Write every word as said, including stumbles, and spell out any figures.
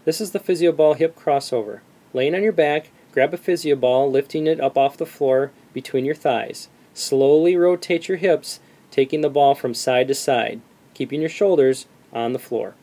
This is the Physioball Hip Crossover. Laying on your back, grab a Physioball, lifting it up off the floor between your thighs. Slowly rotate your hips, taking the ball from side to side, keeping your shoulders on the floor.